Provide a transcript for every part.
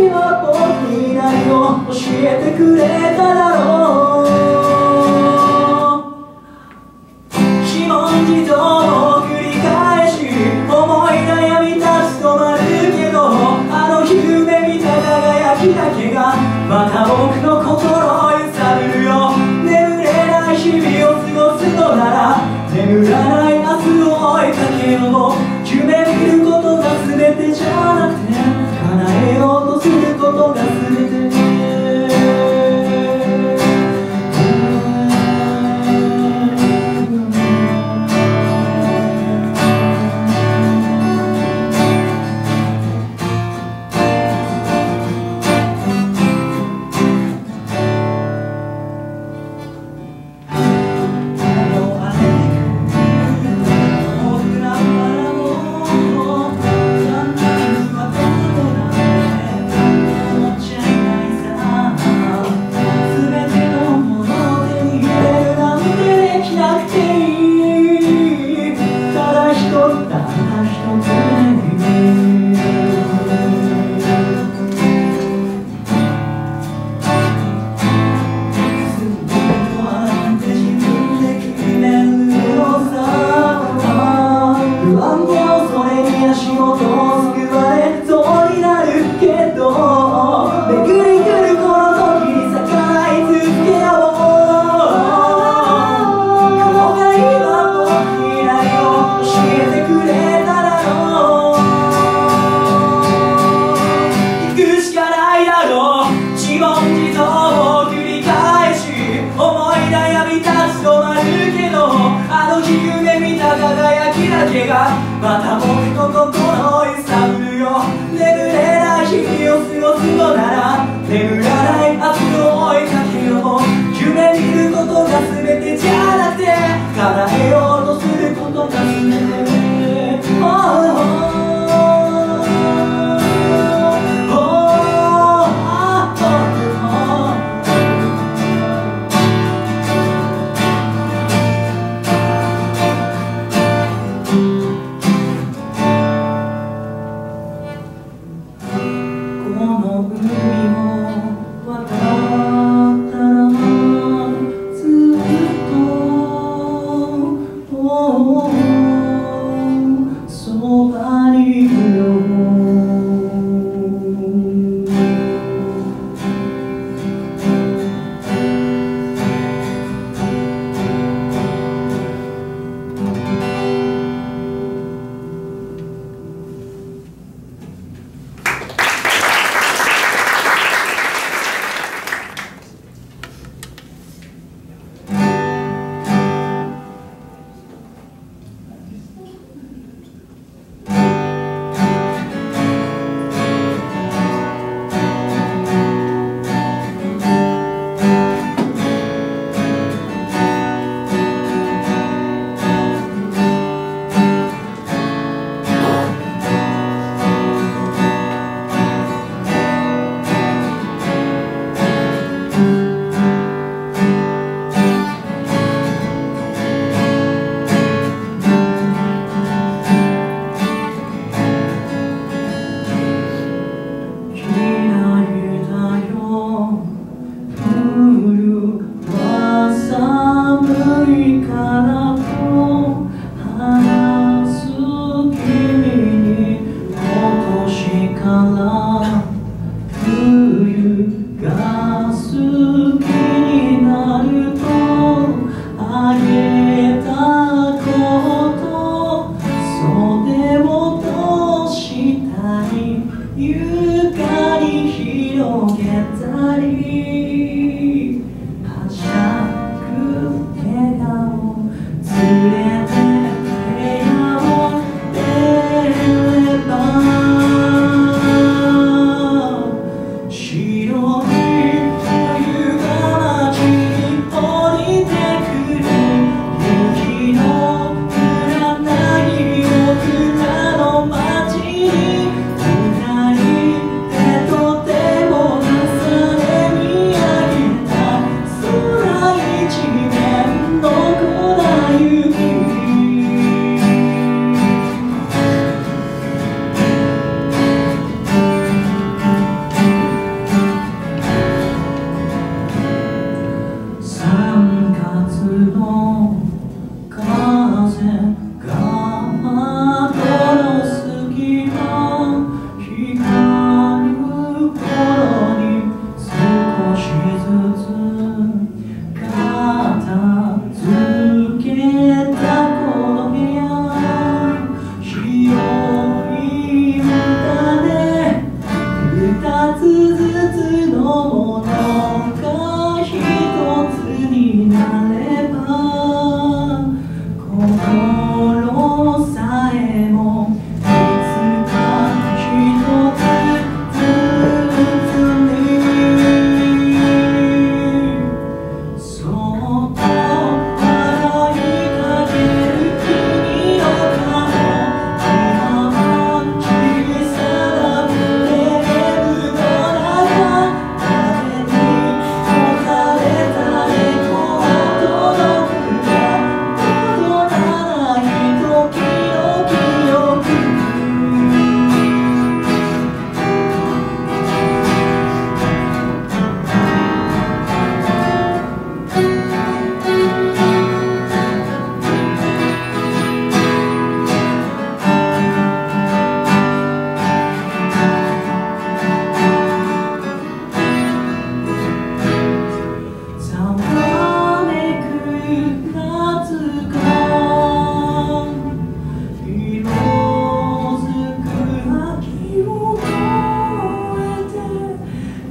は僕に何を教えてくれただろう。自問自答を繰り返し思い悩み立ち止まるけど、あの夢見た輝きだけがまた僕の心を揺さぶるよ。眠れない日々を過ごすのなら眠らない明日を追いかけよう。夢見ることが全てじゃなくて叶えようとすることが全て。また僕の心を揺さぶるよ。眠れない日々を過ごすのなら眠らない明日を追いかけよう。夢見ることが全てじゃなくて叶えようとすることが全て。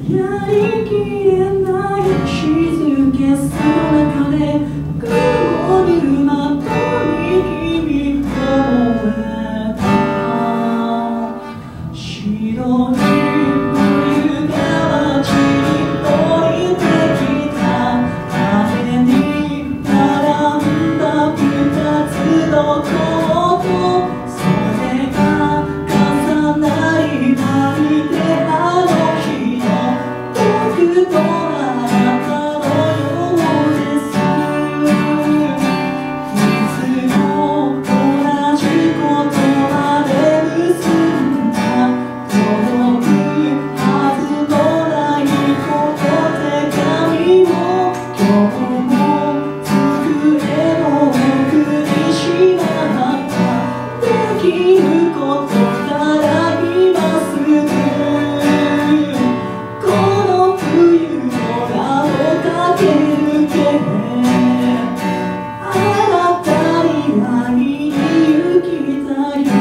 やりきれない静けさの中で雲にまとに君を終えた白い冬が街に降りてきた雨に並んだ二つのコートそれが重なりまいてあの日の僕とあなたのようですいつも同じ言葉で結んだ届くはずのない手紙を今日も机の奥にしまったできることなら今すぐこの冬の名を駆け抜けあなたに会いに行きたい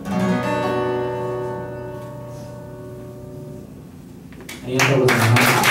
ありがとうございます。